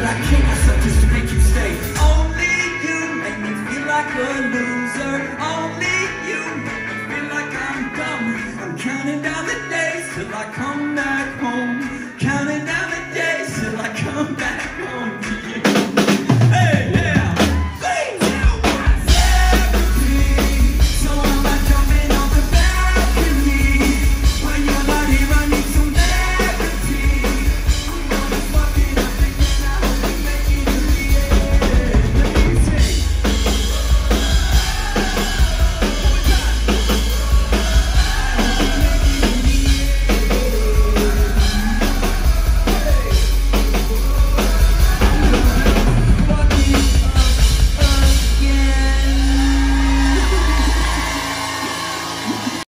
I kill myself just to make you stay. Only you make me feel like a loser. Only you make me feel like I'm dumb. I'm counting down the days till I come back home. Counting down the days till I come back